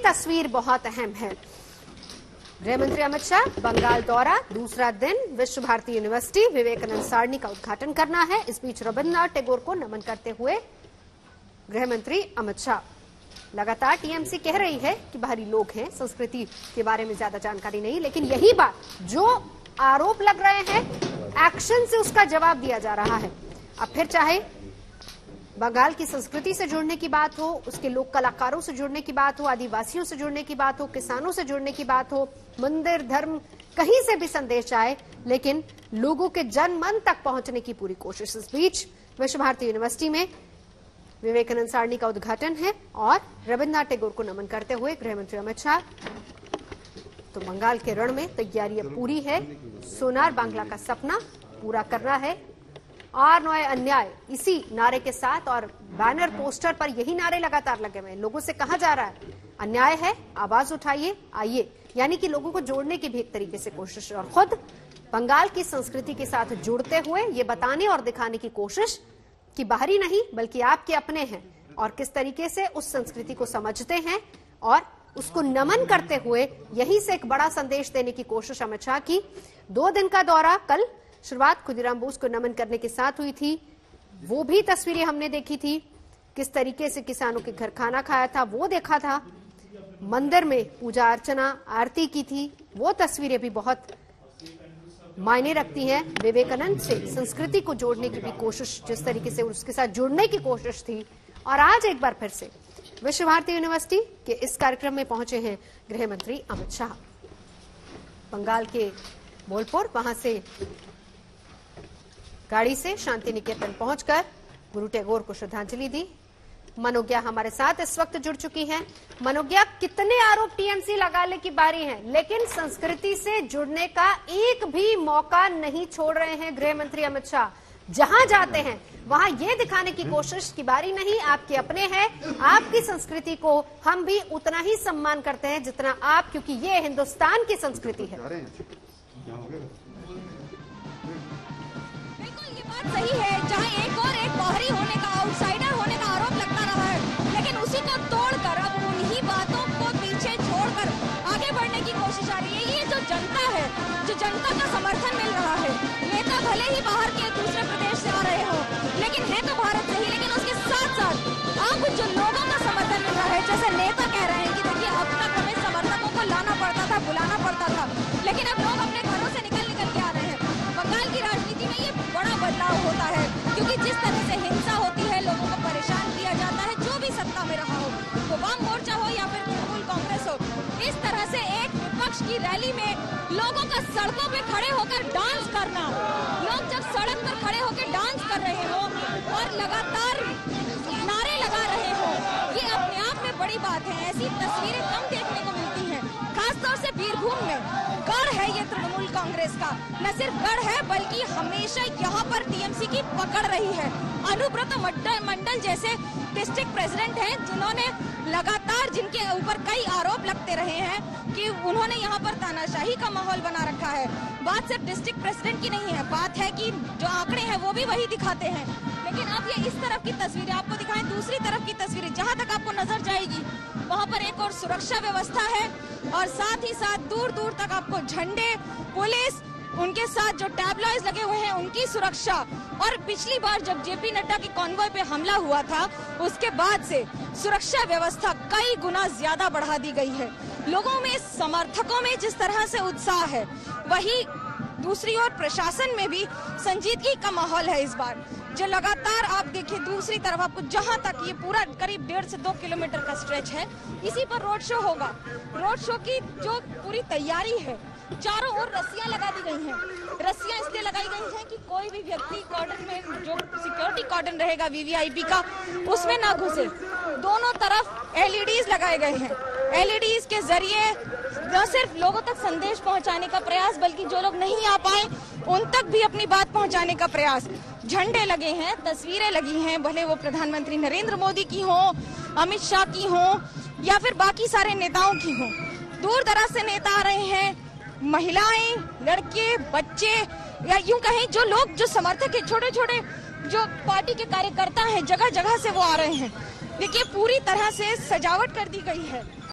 तस्वीर बहुत अहम है। गृह मंत्री अमित शाह बंगाल दौरा, दूसरा दिन विश्व भारती यूनिवर्सिटी विवेकानंद सारणी का उद्घाटन करना है। इस बीच रविन्द्रनाथ टैगोर को नमन करते हुए गृह मंत्री अमित शाह। लगातार टीएमसी कह रही है कि बाहरी लोग हैं, संस्कृति के बारे में ज्यादा जानकारी नहीं, लेकिन यही बात जो आरोप लग रहे हैं, एक्शन से उसका जवाब दिया जा रहा है। अब फिर चाहे बंगाल की संस्कृति से जुड़ने की बात हो, उसके लोक कलाकारों से जुड़ने की बात हो, आदिवासियों से जुड़ने की बात हो, किसानों से जुड़ने की बात हो, मंदिर धर्म कहीं से भी संदेश आए, लेकिन लोगों के जन मन तक पहुंचने की पूरी कोशिश। इस बीच विश्व भारती यूनिवर्सिटी में विवेकानंद सारणी का उद्घाटन है और रविन्द्रनाथ टैगोर को नमन करते हुए गृह मंत्री अमित शाह। तो बंगाल के रण में तैयारी अब पूरी है। सोनार बांग्ला का सपना पूरा करना है। और नो अन्याय, इसी नारे के साथ और बैनर पोस्टर पर यही नारे लगातार लगे हुए हैं। लोगों से कहा जा रहा है अन्याय है, आवाज उठाइए, आइए, यानी कि लोगों को जोड़ने की भी एक तरीके से कोशिश, और खुद बंगाल की संस्कृति के साथ जुड़ते हुए ये बताने और दिखाने की कोशिश कि बाहरी नहीं बल्कि आपके अपने हैं और किस तरीके से उस संस्कृति को समझते हैं और उसको नमन करते हुए यहीं से एक बड़ा संदेश देने की कोशिश अमित शाह की। 2 दिन का दौरा, कल शुरुआत खुदीराम बोस को नमन करने के साथ हुई थी, वो भी तस्वीरें हमने देखी थी। किस तरीके से किसानों के घर खाना खाया था वो देखा था, मंदिर में पूजा अर्चना आरती की थी, वो तस्वीरें भी बहुत मायने रखती हैं। विवेकानंद से संस्कृति को जोड़ने की भी कोशिश, जिस तरीके से उसके साथ जुड़ने की कोशिश थी। और आज एक बार फिर से विश्व भारती यूनिवर्सिटी के इस कार्यक्रम में पहुंचे हैं गृह मंत्री अमित शाह। बंगाल के बोलपुर, वहां से गाड़ी से शांति निकेतन पहुंचकर गुरु टैगोर को श्रद्धांजलि दी। मनोज्ञा हमारे साथ इस वक्त जुड़ चुकी हैं। मनोज्ञा, कितने आरोप टीएमसी लगाने की बारी है, लेकिन संस्कृति से जुड़ने का एक भी मौका नहीं छोड़ रहे हैं गृह मंत्री अमित शाह। जहां जाते हैं वहां ये दिखाने की कोशिश की बारी नहीं, आपके अपने हैं, आपकी संस्कृति को हम भी उतना ही सम्मान करते हैं जितना आप, क्योंकि ये हिंदुस्तान की संस्कृति है। सही है, जहां एक और एक बाहरी होने का, आउटसाइडर होने का आरोप लगता रहा है, लेकिन उसी को तोड़कर अब उन्हीं बातों को पीछे छोड़कर आगे बढ़ने की कोशिश आ रही है। ये जो जनता है, जो जनता का समर्थन मिल रहा है, नेता भले ही बाहर के दूसरे प्रदेश से आ रहे हो, लेकिन है तो भारत से ही, लेकिन उसके साथ साथ अब जो लोगों का समर्थन मिल रहा है, जैसे नेता कह रहे हैं कि देखिए अब तक हमें समर्थकों को लाना पड़ता था, बुलाना पड़ता था, लेकिन अब लोग अपने घरों से निकल के आ रहे हैं। बंगाल की राजनीति में ये बड़ा बदलाव होता है, क्योंकि जिस तरह से हिंसा होती है, लोगों को परेशान किया जाता है, जो भी सत्ता में रहा हो, तो वाम मोर्चा हो या फिर तृणमूल कांग्रेस हो, इस तरह से एक विपक्ष की रैली में लोगों का सड़कों पे खड़े होकर डांस करना, लोग जब सड़क पर खड़े होकर डांस कर रहे हो और लगातार नारे लगा रहे हो, ये अपने आप में बड़ी बात है। ऐसी तस्वीरें कम देखने को मिलती हैं, खासतौर से बीरभूम में। गढ़ है ये तृणमूल कांग्रेस का, न सिर्फ गढ़ है बल्कि हमेशा यहाँ पर टीएमसी की पकड़ रही है। अनुब्रत मंडल जैसे डिस्ट्रिक्ट प्रेसिडेंट हैं, जिन्होंने लगातार, जिनके ऊपर कई आरोप लगते रहे हैं कि उन्होंने यहाँ पर तानाशाही का माहौल बना रखा है। बात सिर्फ डिस्ट्रिक्ट प्रेसिडेंट की नहीं है, बात है कि जो आंकड़े हैं वो भी वही दिखाते हैं। लेकिन अब ये इस तरफ की तस्वीरें आपको दिखाएं, दूसरी तरफ की तस्वीरें, जहाँ तक आपको नजर जाएगी वहाँ पर एक और सुरक्षा व्यवस्था है और साथ ही साथ दूर दूर तक आपको झंडे, पुलिस, उनके साथ जो टैबलॉइज लगे हुए हैं उनकी सुरक्षा। और पिछली बार जब जेपी नड्डा की कॉन्वॉय पे हमला हुआ था, उसके बाद से सुरक्षा व्यवस्था कई गुना ज्यादा बढ़ा दी गई है। लोगों में, समर्थकों में जिस तरह से उत्साह है, वही दूसरी ओर प्रशासन में भी संजीदगी का माहौल है इस बार। जो लगातार आप देखिए दूसरी तरफ, आपको जहां तक ये पूरा करीब 1.5 से 2 किलोमीटर का स्ट्रेच है, इसी पर रोड शो होगा। रोड शो की जो पूरी तैयारी है, चारों ओर रस्सियां लगा दी गई हैं। रस्सियां इसलिए लगाई गई हैं कि कोई भी व्यक्ति कॉर्डन में, जो सिक्योरिटी कॉर्डन रहेगा वीवीआईपी का, उसमें ना घुसे। दोनों तरफ एलईडीज लगाए गए हैं। एलईडीज के जरिए न सिर्फ लोगों तक संदेश पहुंचाने का प्रयास, बल्कि जो लोग नहीं आ पाए उन तक भी अपनी बात पहुंचाने का प्रयास। झंडे लगे हैं, तस्वीरें लगी हैं, भले वो प्रधानमंत्री नरेंद्र मोदी की हो, अमित शाह की हो या फिर बाकी सारे नेताओं की हो। दूर दराज से नेता आ रहे हैं, महिलाएं, लड़के, बच्चे, या यूं कहें जो लोग, जो समर्थक है, छोटे छोटे जो पार्टी के कार्यकर्ता हैं, जगह जगह से वो आ रहे हैं। देखिए पूरी तरह से सजावट कर दी गई है।